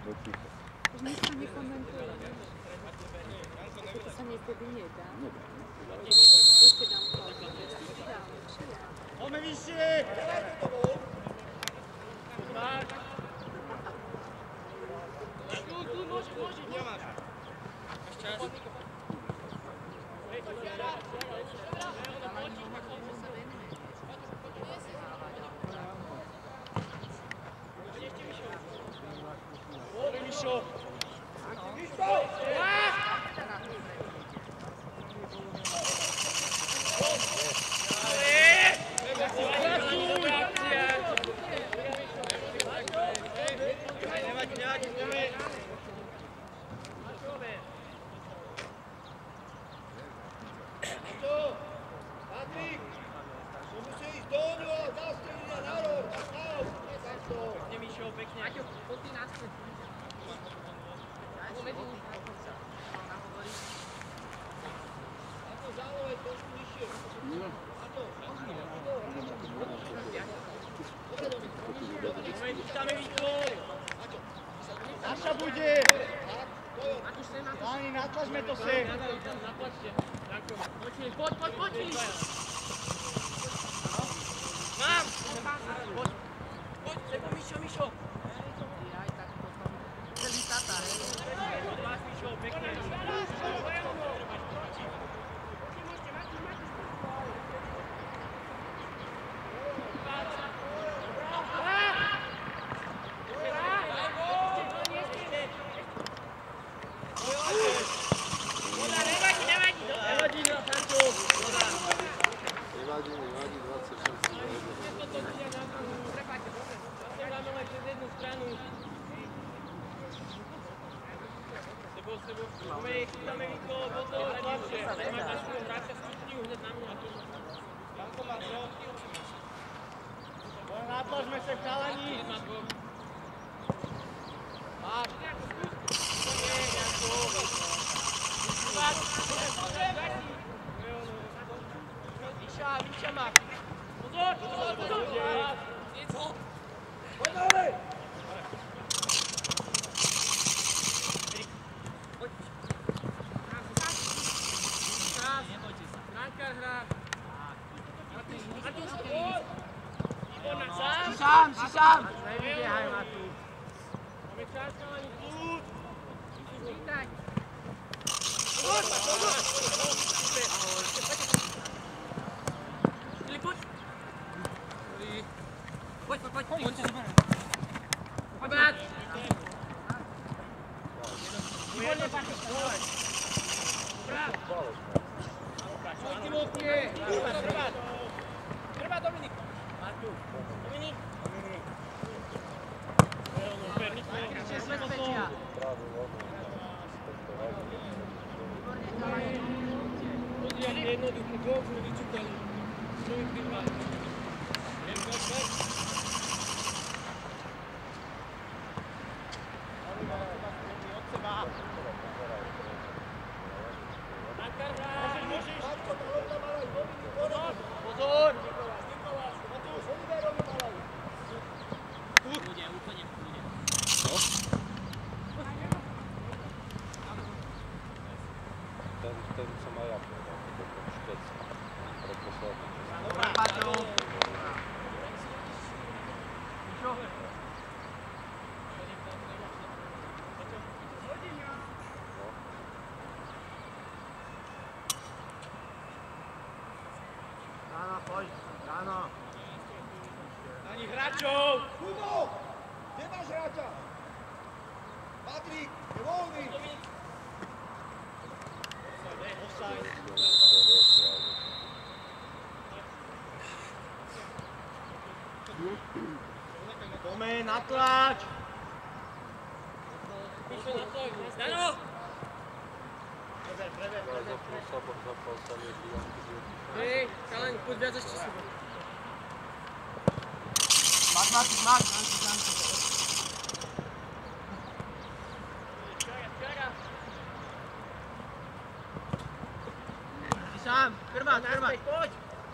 Už nič sa nekomentuje. To sa niekedy nedá. Ešte dám to. Poďme vyššie! Tu môže, nemáš. Máš čas. Dobre, Mišo. Naša bude! Páni, natlačme to sem! Natlačte. Poď! Mám! Poď, sebo, Mišo! Aj tak potom. Celý tata, hej? Od vás, Mišo, pekne. Natlačme se, chalani! Vyša má! Pozor! Poď dole! Si sám! Nevybiehaj ma tu. Máme čas, chalani, kľud! Vítaj! Pozor! Filip, poď! Poď! Poďte si berem. Poď, brat! Výborne, Paťo! Brat! Poďte, Vokne! Prvá, Dominik! Dominik! Jednoduchý gól sme vyčítali. Človek vyhrá. Od seba. Môžeš. Pozor. Bude, úplne bude. Ten som aj ja povedal, to bol štec predposledný. Dobre, Paťo! Čo? Ráno, poď, ráno. Ani hráčov! Kudo! Kde máš hráča? Patrik, je voľný! Poďme, natlač! Dano! Hej, Kalan, poď viac ešte si. Máš, Si sám, prvá, poď!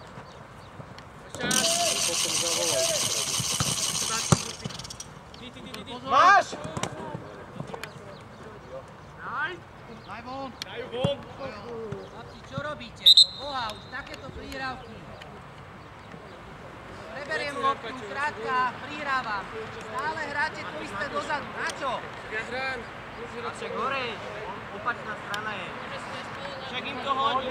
Potom zavolaj. Máš! prihravky. Preberiem loptu, krátka, prihrávam. Stále hráte to isté dozadu. Na čo? Ja hrám. Však hore, opačná strana je. Však im to hodí.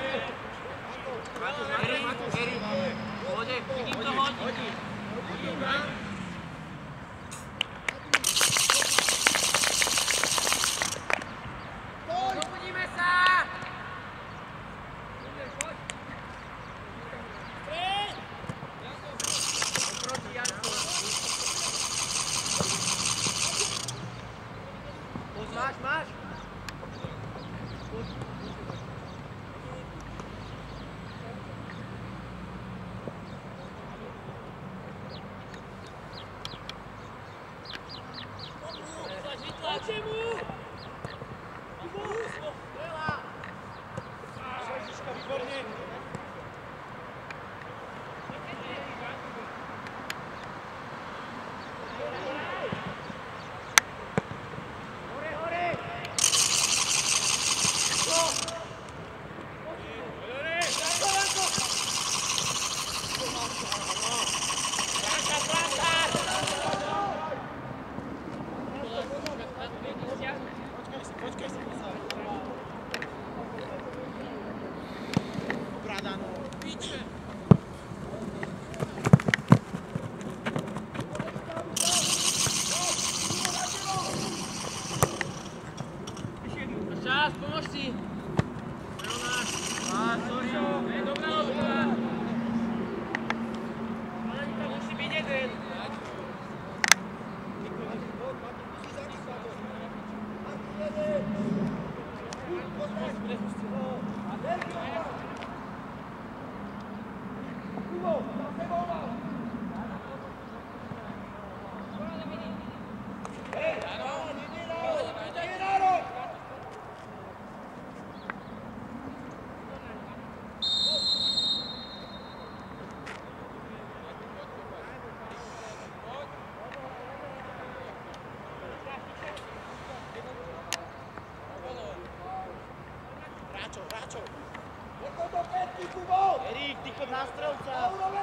Eri, pôjde, však im to hodí. Zobudíme sa! Oproti Janku. Máš? Čas, pomož si! Dobrá lopta! Ale to musí byť jeden! Erik, ty chod na strelca!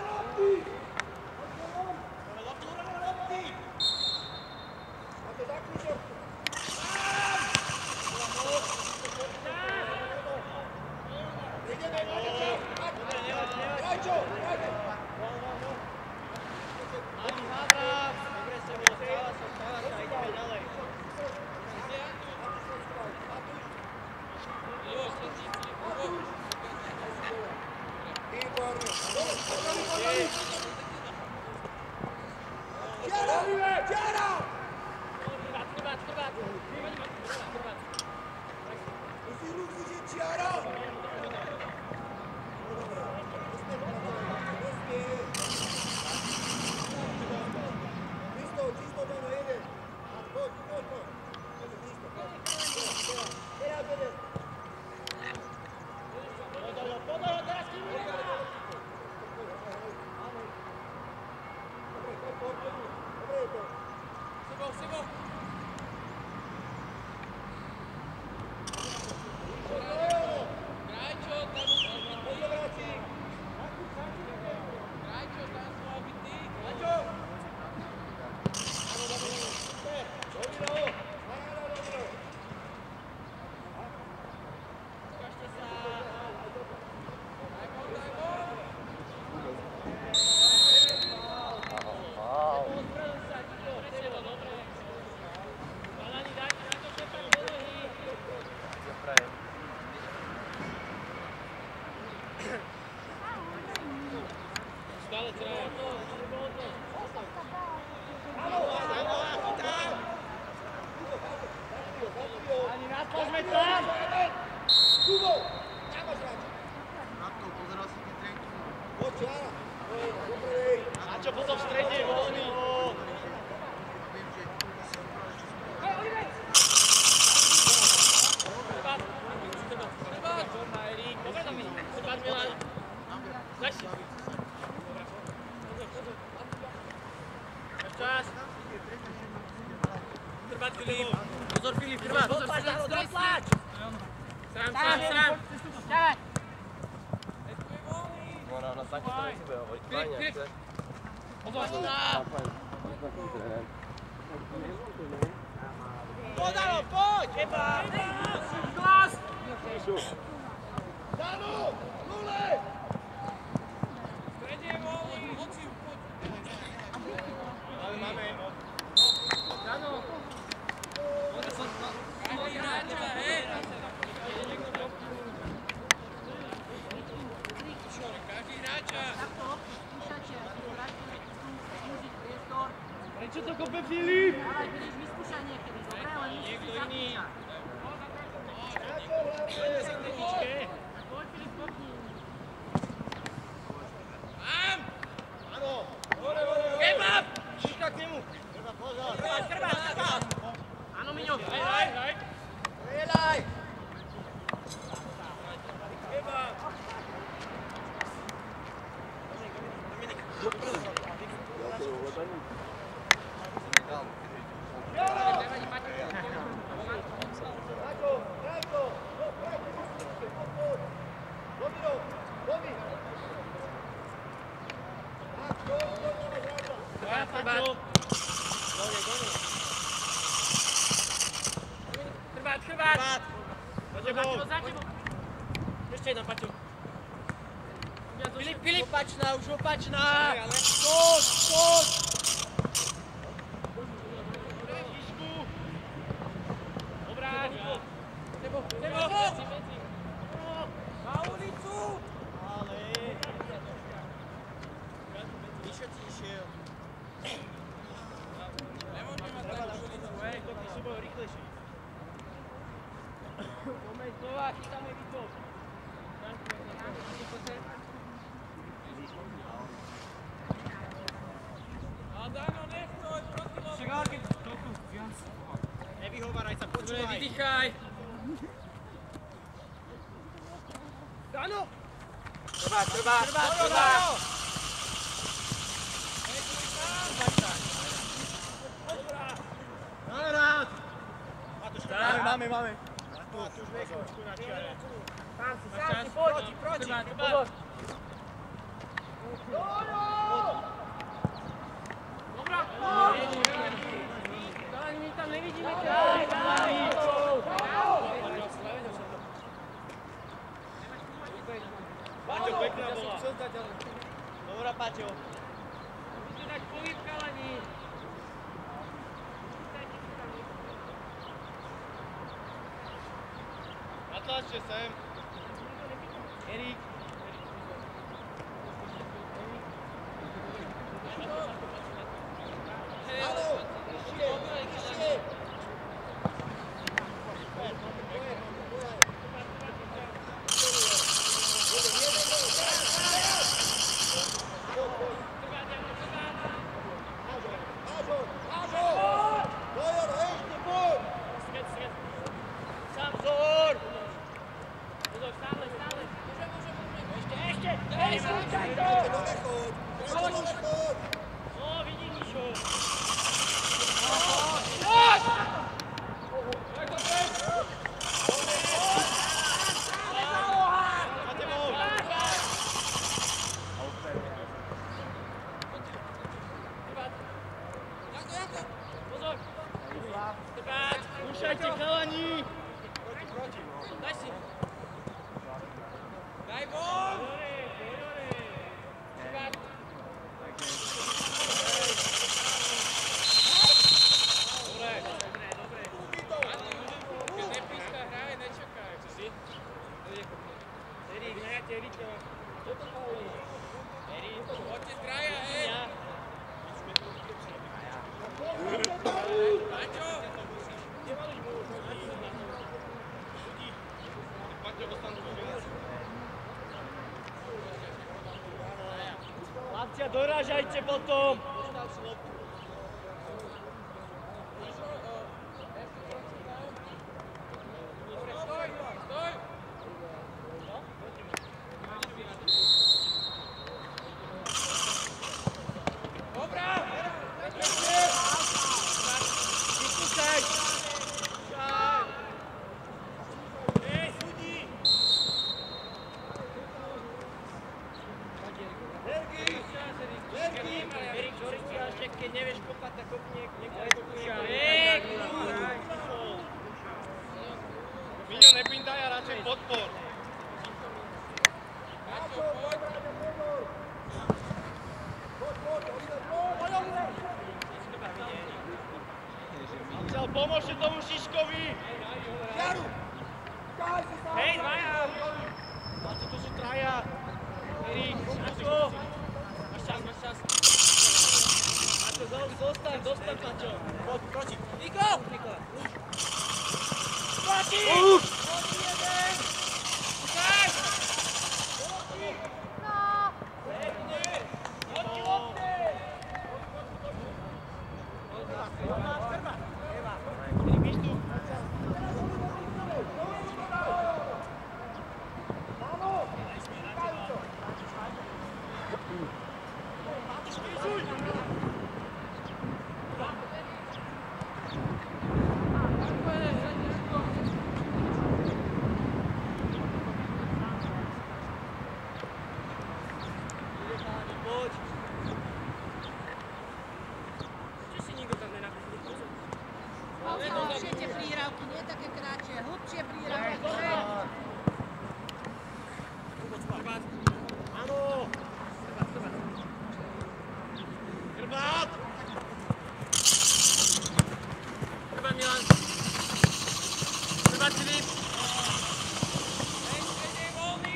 Čo potom v strede je voľný? Čas. Trvať, Filip. Pozor, Filip, trvať. Doplač. Sám. Ďavaj. Dvora na takéto veci bude hovoriť. Fajne, chce. Podalo, poď! Eba! Glas! Dano! Lule! Vedie volí! Máme. Dano! Každý hráča, hej! Každý hráča! Prečo to kope Filip? Ale budeš vyskúšať niekedy, dobre? Len musíš Niekto si iný. zapísať. Poď, Filip, kopni. Mám! Áno! Kebab! Šíka k nemu! Chrbát! Áno, Miňo! Hej! Strieľaj! Kebab! Chrbát! Za tebou! Ešte jedna, Paťo. Filip! Opačná, už opačná! Skôr! Obráť! Tebo! Na ulicu! Ale... Vyšo ti išiel. Nemôžeme mať tak na ulicu, hej? Ty sú bol rýchlejší. Moment, znova, chytáme výkop. Dano, nestoj, prosím. Nevyhováraj sa, počúvaj. Dobre, vydýchaj. Dano! Trvá! Máme rád! Máme. Tu už vekúčku na čiare. Sám si, proti! Pozor! Dobrá! My tam nevidíme ťa! Paťo, pekná bola. Dobrá, Paťo. Musíte dať pohyb, chalani. Natlačte sem. Erik. Skúšajte, chalani! Proti. Daj si. Daj von! Dobre. Keď nepíska hraje, nečakaj. Čo si? Erik, nehajte Erika. Čo to boli? Erik, poďte z kraja, hej! Paťo! Chlapcia, dorážajte potom! podpor. Maťo, poď. Chcel pomôžte tomu Šiškovi. Jaru. Hej, dvaja. Máte, to sú traja. Erik, Maťo. Máš čas. Maťo, zostaň, Maťo. Poď, proti. Niko! Proti! Proti jeden! Ukáž! Proti! No! Pekne! Proti lopte! Erik, víš tu? Hlbšie tie príhrávky, nie také kratšie, hlbšie príhrávky. Áno! Chrbát! Chrbát Milan. Chrbát Filip. Hej, stredej voľný!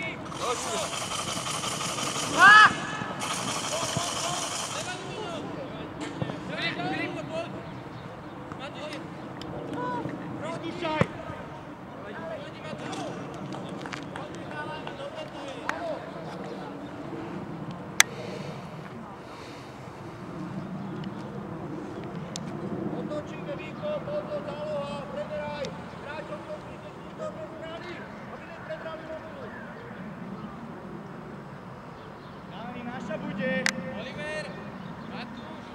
Filip, to poď! Matúš, rozkúšaj! Poď, Matúš! Otočíme výkon, pozor, záloha, preberaj! Hráčom to prísečný do strany, aby neprebrali loptu. Dáni, naša bude! Oliver! Matúš!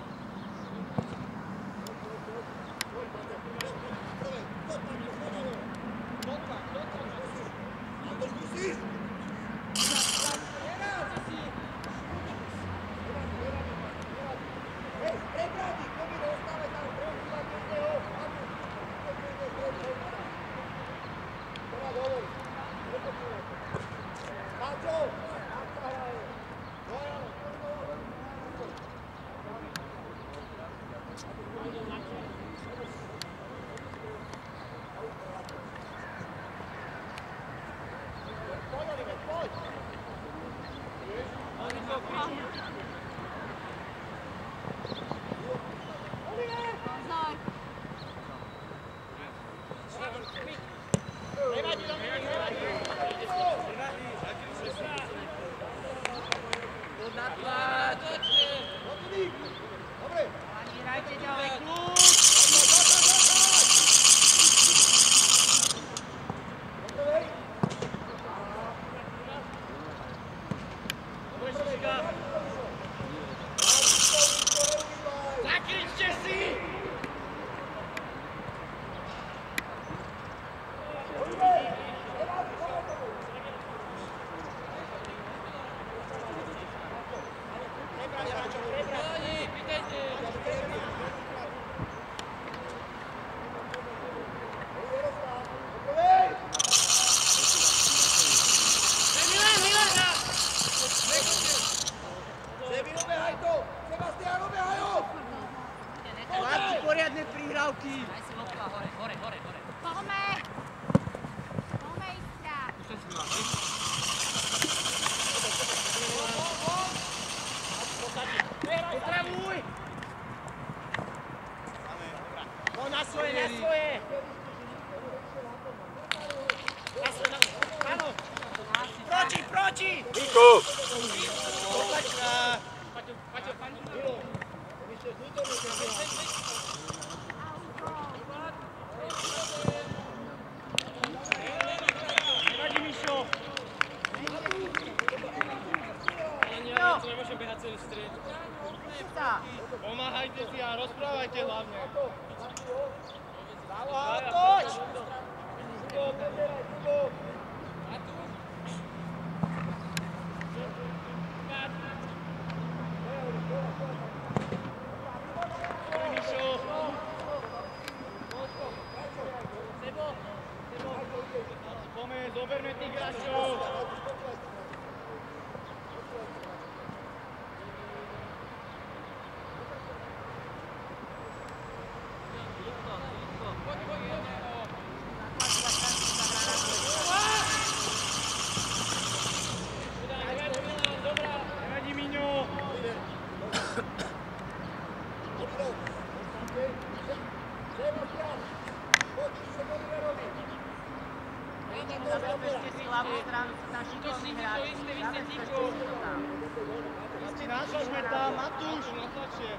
Zabezpečte si ľavú stranu, sú tam šikovní hráči. Zabezpečte si to tam. Natlačme tam, Matúš, natlačte.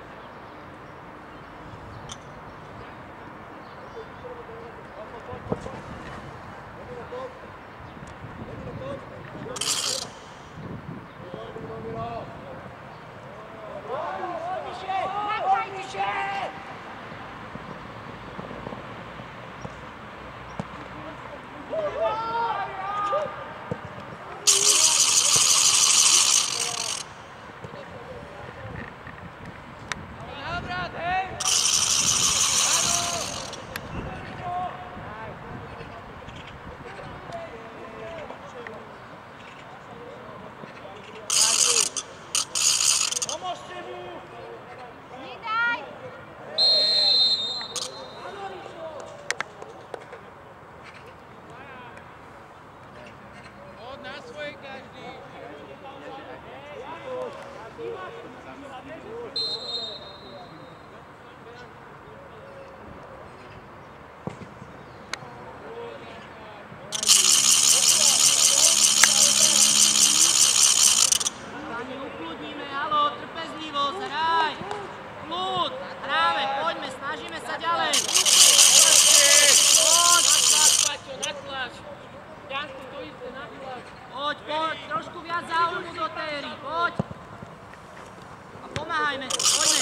Poď, trošku viac záujmu do tej hry, poď. A pomáhajme si, poďme.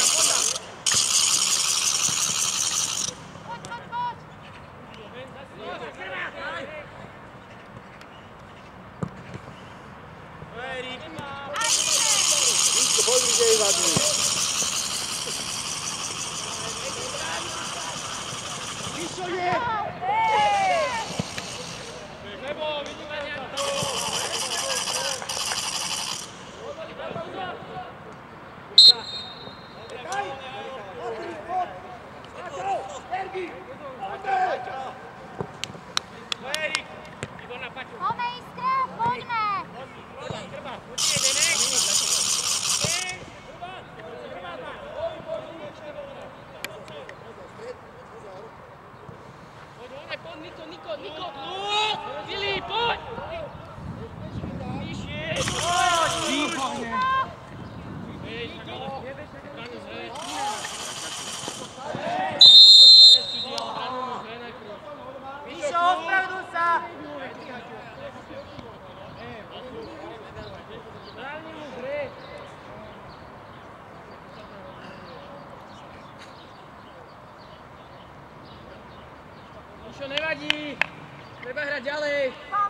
Čo nevadí, treba hrať ďalej.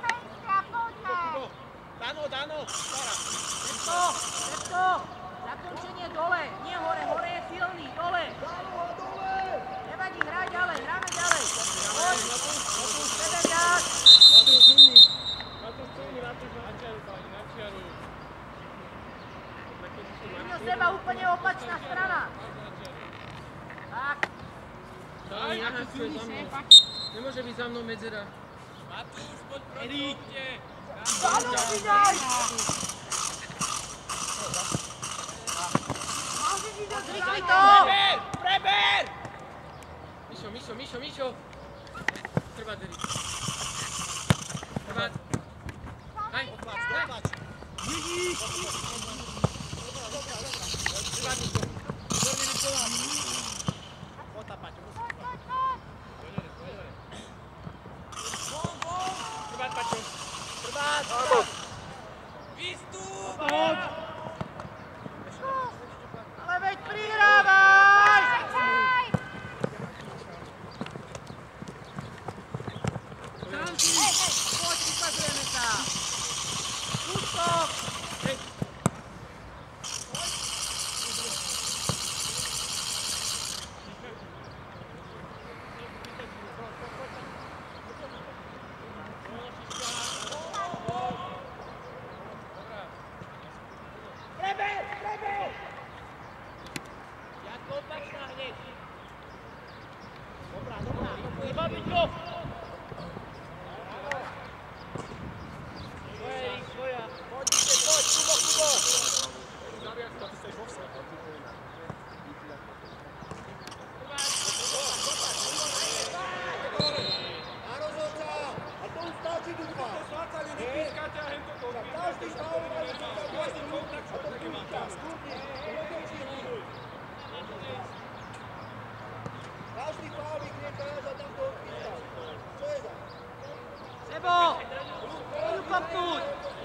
Dano, Sara. Pepko, zakončenie dole, nie hore, hore je silný, dole. Nevadí, hraj ďalej, hráme ďalej. Poď, sebe viac. Matúš silný, na čiaru. Vidno seba úplne opačná strana. Tak. Nemôže byť za mnou medzera. Matúš, poď proti lopte. Dano, vydaj! Zvykli to! Preber! Mišo. Trvať, Erik. Trvať. Daj. Vidíš! Trvať, Mišo. Zorne Nikola. Potapať. Trvať, Paťo. Trvať. Výstup! Ale veď prihrávaj! Poď, ukazujeme sa. Útok! Nebo! Pojď kopnúť!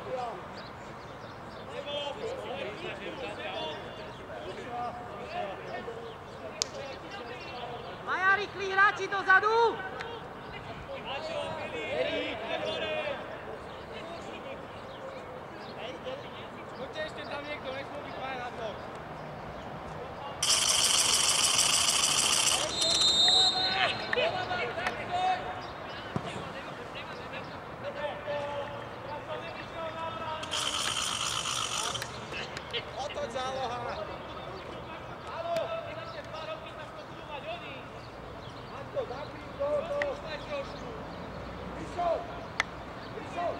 Maja, rýchli hráči dozadu! Poďte ešte tam niekto, nech môžu byť na to. Otoď záloha! Áno! Ešte 2 roky tam to budú mať oni! Matko, zapríš do toho! Vyšol! Vyšol!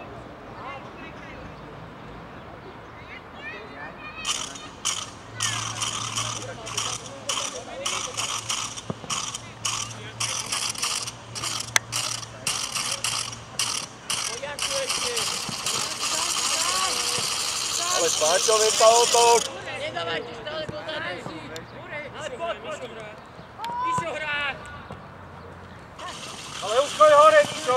Ale Páčo, viem sa otoč! Nedávajte stále pozadu! Ale poď! Vyšo hrať! Ale už tvoj hore, Mišo!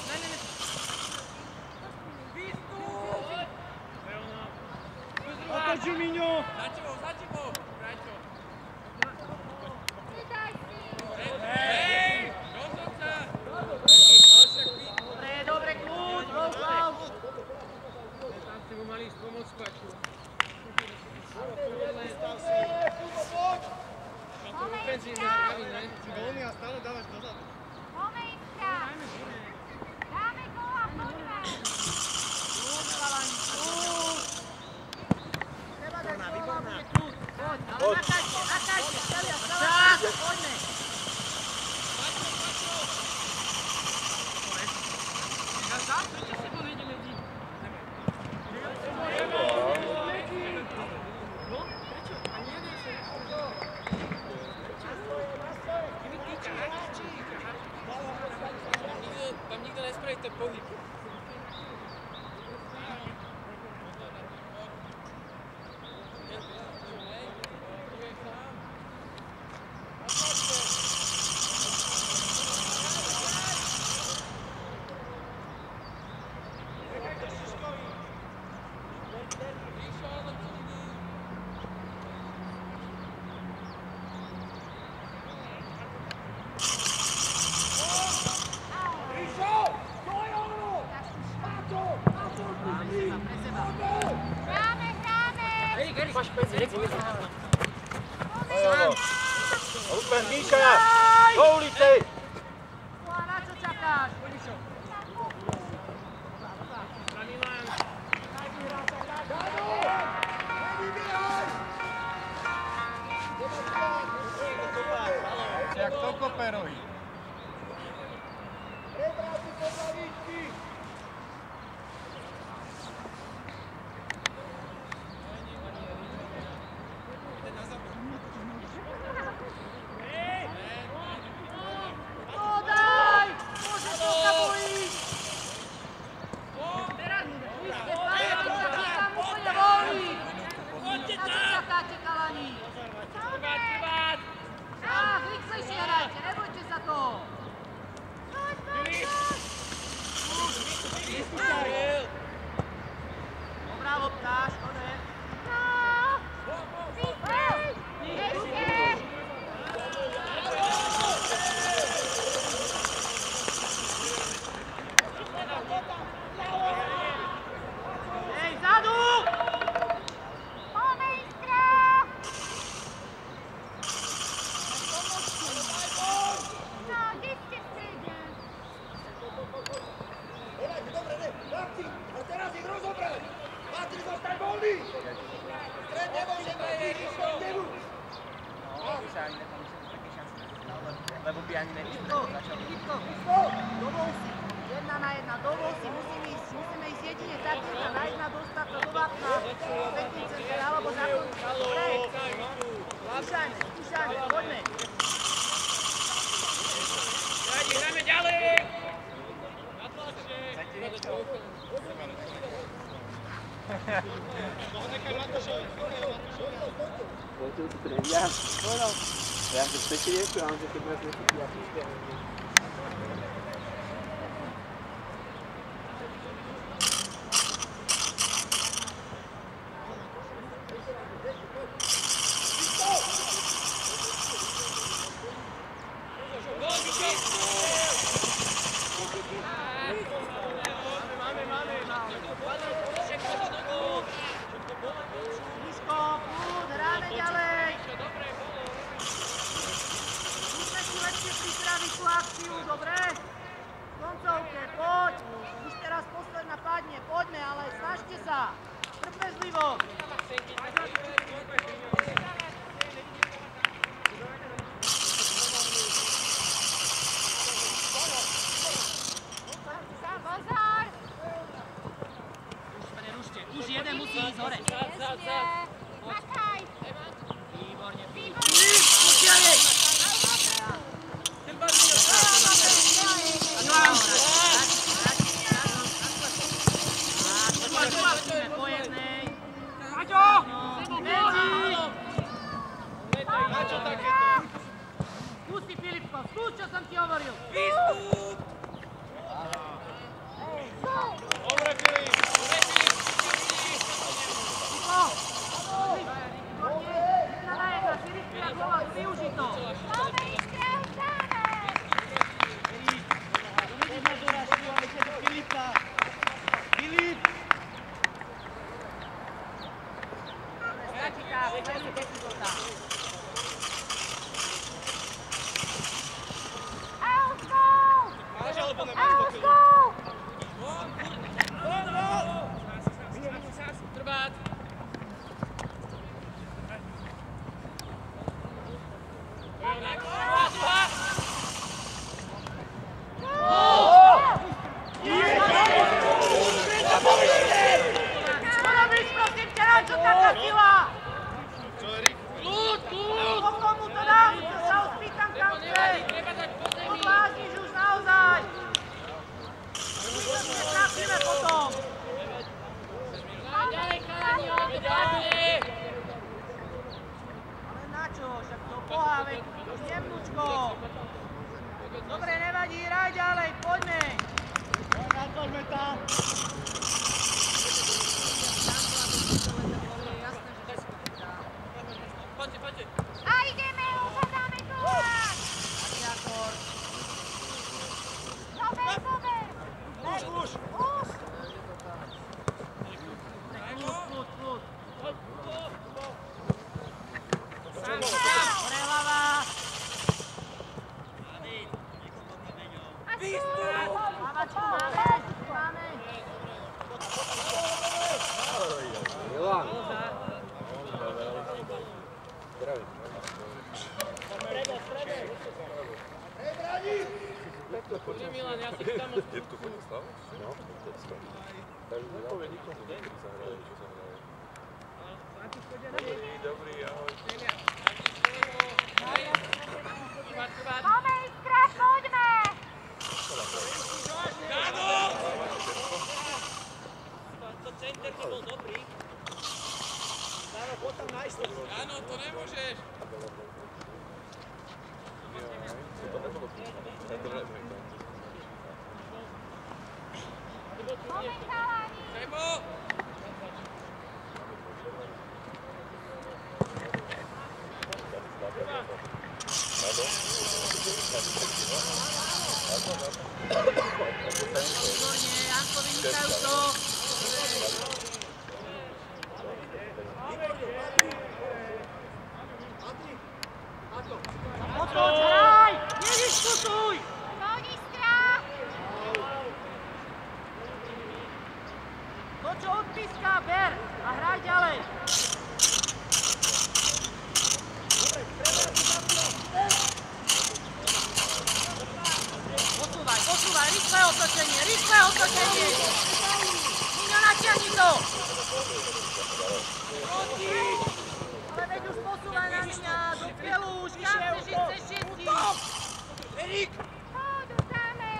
Otoč, Miňo! Za tebou! Kráťo! Hej! Rozhodca! Dobre, kľúč! Gol! Tam ste mu mali ísť pomôcť Paču. Tam to ofenzívne spraví, ne? Si voľný a stále dávaš dozadu. Momentka! Dáme gola, poďme! Kľúč, chalani, kľúč! Treba dať gola, bude kľúč! Poď, ale nakajte! Stelia, čas! Poďme! Prečo si to nejdeme díť? No, prečo? A nie vieš, tam nikto nespraví ten pohyb. Úsmen, Míša! Do ulice! Na čo čakáš? Jak to koperují? Lebo by ani nevidel. Dovol si, 1 na 1, dovol si, musíme ísť jedine tak, že sa nájsť na dostať do vápna, pekný center, alebo zakončiť. Dobre? Skúšajme, poďme. Hráme ďalej! Voltou do trem, já. Já se queria que eu não sei mais nesse dia. Rýchlo, skús, čo som ti hovoril. Výstup! Dobre, Filip! Rýchlo! Jedna na jedna, si rýchlo a gól, využij to. Máme ísť preúčané! Dovidíš na dorážku, ale ide do Filipa. Filip! Stačí tá, veľmi pekný gól tá. Auskol! Máš alebo nemáš do Filipa? Auskol! Trvát! Čo robíš, prosím ťa, na čo taká sila? Čo, Erik? Kľud! Komu to dám? Čo sa odpýtam tam chce? Odvážniš už naozaj! My sa trafíme potom! Ďalej, chalani, Ale na čo? Však to pohávek, jemnúčko! Dobre, nevadí, hraj ďalej, poďme! Natvořme tam. Poďte! A ideme, upadáme góla! Aviátor! Zober! Už! Už! Kľud! Sám! Hore hlava! Hlavačku máme! Milan. Zdravím. Poďme, Milan, ja si tam od... Je tu chodí Slav? No, to je Slav. Takže nepovie nikomu, niekedy zahraje, čo sa hraje. Dobrý, ahoj. Máme ísť krát, poďme! Áno! To center nebol dobrý. Áno, to nemôžeš. To nebolo Moment, chalani! Sebo! Výborne, Janko, vynikajúco! Otoč, hraj! Nediskutuj! Sonistra! To, čo odpíska, ber a hraj ďalej. Posúvaj, rýchle otočenie! Miňo, natiahni to! Ale veď už posúvaj na mňa, do cieľu, už kam chceš ísť? Erik! Podusáme!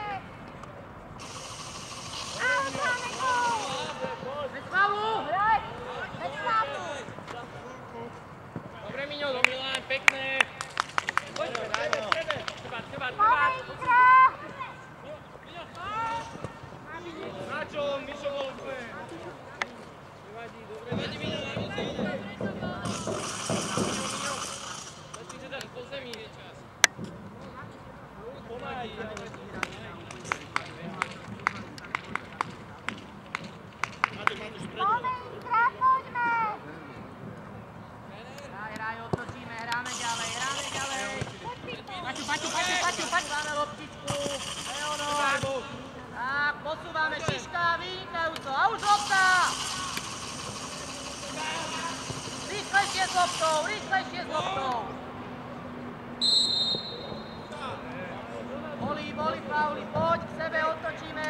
A udáme gól! Bez faulu! Hraj! Bez faulu! Dobre, Miňo, do Milan, pekné. Poďme, Trvát. Máme ísť krát! Na čo? Mišo bol úplne. Nevadí, Miňo, na moci. Začni sa dať po zemi, je čas. Pomáhaj. Máme ísť krát, poďme! Hraj, otočíme, hráme ďalej. Paťu, dáme loptičku. Leonor. Tak, posúvame, Šiška, vynikajúco. A už lopta. Rýchlejšie s loptou. Boli, Pauli, poď, k sebe otočíme.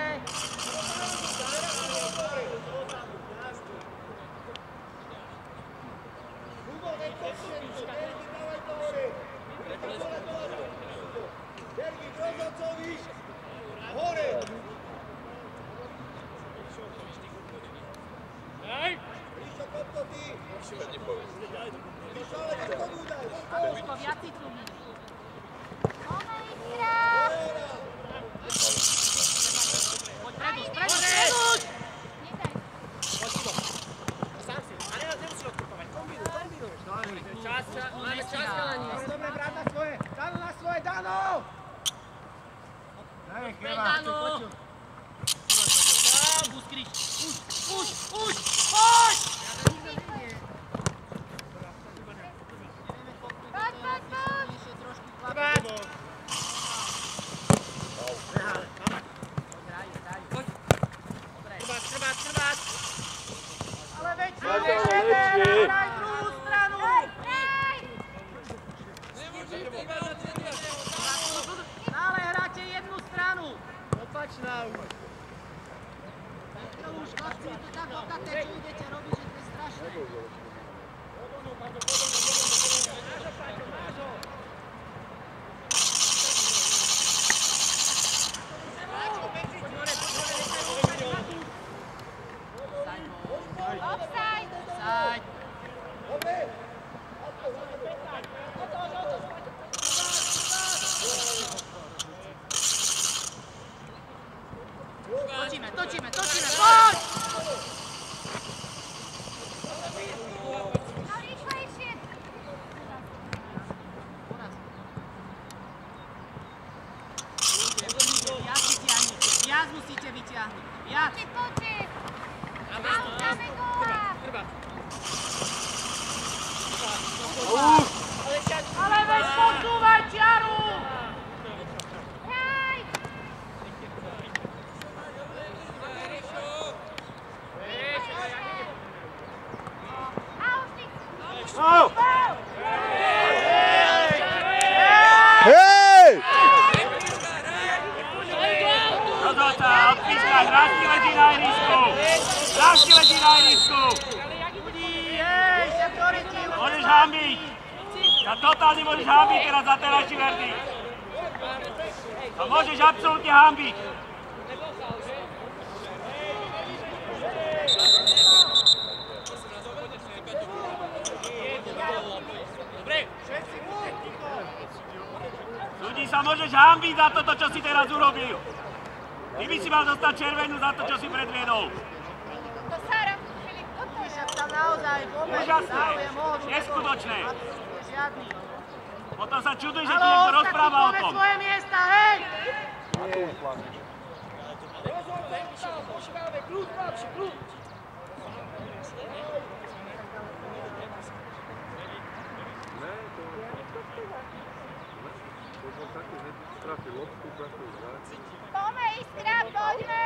Aduško, viac si tu. Máme ísť Tam, Buskrič, už, poď! Trvát! Ale väčšie, hraj druhú stranu! Ale hráte jednu stranu! Opačná už. To už chlapci, to tak okaté, čo idete robiť, že to je strašné. Točíme, poď! No rýchlejšie. Viac musíte vyťahnuť. Viac. Toči. A už dáme góla. Ale veď posúvaj ťaru! Hraj. Hej! Rozhodca, odpískaj, hráčky leží na ihrisku! Hráčky leží na ihrisku! Môžeš hambiť! Ja totálne môžeš hambiť teraz za terajší verdikt! A môžeš absolútne hambiť! Ľudí sa môžeš hambiť za toto, čo si teraz urobil! Ty by si mal dostať červenú za to, čo si predviedol! To Sára, Filip, toto je. Však tam naozaj vôbec Úžasné, záujem mohol byť neskutočné. žiadny. Potom sa čuduj, že ti niekto rozpráva o tom. Svoje miesta, hej! Poďme, Iskra, poďme.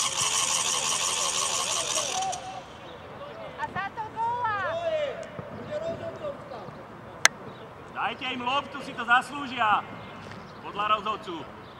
A za to góla. Dajte im loptu, si to zaslúžia. Podľa rozhodcu.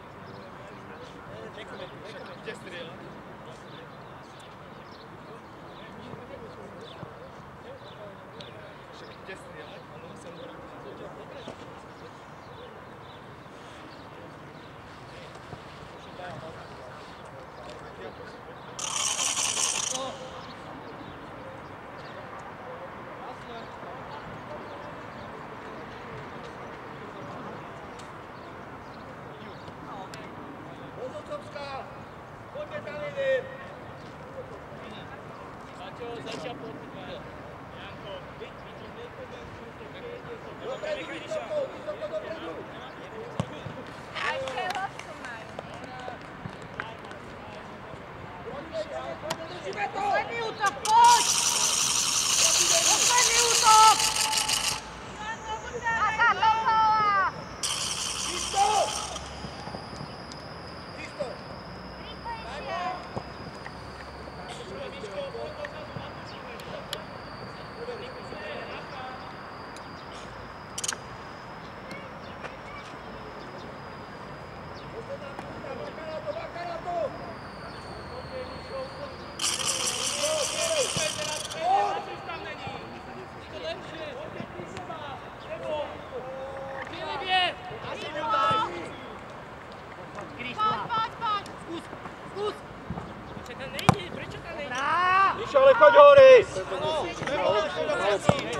Posledný útok, poď! Posledný útok! A za to góla. Rýchlejšie. Ale choď hore!